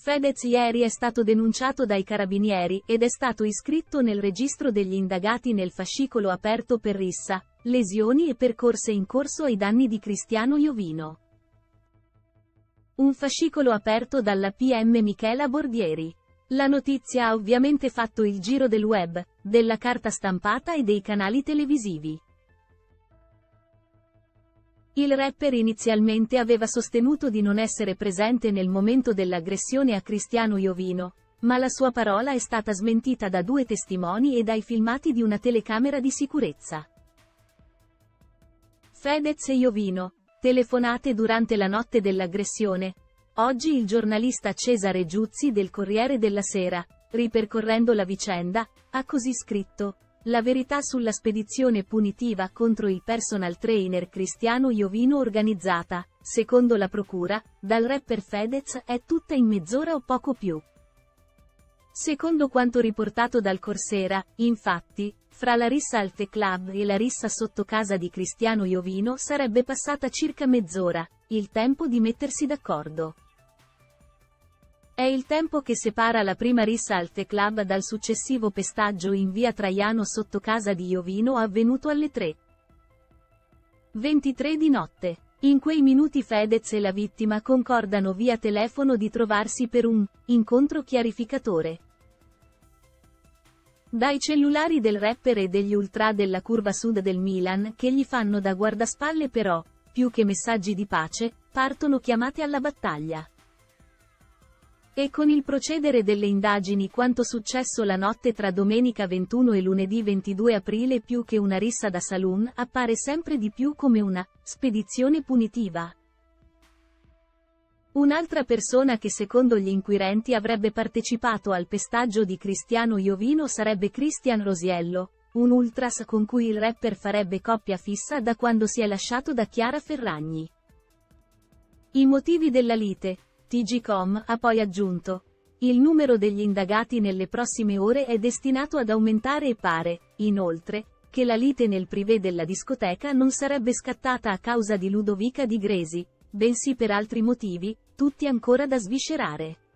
Fedez ieri è stato denunciato dai carabinieri ed è stato iscritto nel registro degli indagati nel fascicolo aperto per rissa, lesioni e percorse in corso ai danni di Cristiano Iovino. Un fascicolo aperto dalla PM Michela Bordieri. La notizia ha ovviamente fatto il giro del web, della carta stampata e dei canali televisivi. Il rapper inizialmente aveva sostenuto di non essere presente nel momento dell'aggressione a Cristiano Iovino, ma la sua parola è stata smentita da 2 testimoni e dai filmati di una telecamera di sicurezza. Fedez e Iovino. Telefonate durante la notte dell'aggressione. Oggi il giornalista Cesare Giuzzi del Corriere della Sera, ripercorrendo la vicenda, ha così scritto: la verità sulla spedizione punitiva contro il personal trainer Cristiano Iovino organizzata, secondo la procura, dal rapper Fedez è tutta in mezz'ora o poco più. Secondo quanto riportato dal Corsera, infatti, fra la rissa al The Club e la rissa sotto casa di Cristiano Iovino sarebbe passata circa mezz'ora, il tempo di mettersi d'accordo. È il tempo che separa la prima rissa al The Club dal successivo pestaggio in via Traiano sotto casa di Iovino avvenuto alle 3:23 di notte. In quei minuti Fedez e la vittima concordano via telefono di trovarsi per un incontro chiarificatore. Dai cellulari del rapper e degli ultra della curva sud del Milan che gli fanno da guardaspalle però, più che messaggi di pace, partono chiamate alla battaglia. E con il procedere delle indagini quanto successo la notte tra domenica 21 e lunedì 22 aprile più che una rissa da saloon appare sempre di più come una spedizione punitiva. Un'altra persona che secondo gli inquirenti avrebbe partecipato al pestaggio di Cristiano Iovino sarebbe Christian Rosiello, un ultras con cui il rapper farebbe coppia fissa da quando si è lasciato da Chiara Ferragni. I motivi della lite. TGcom ha poi aggiunto: il numero degli indagati nelle prossime ore è destinato ad aumentare e pare, inoltre, che la lite nel privé della discoteca non sarebbe scattata a causa di Ludovica Di Gresi, bensì per altri motivi, tutti ancora da sviscerare.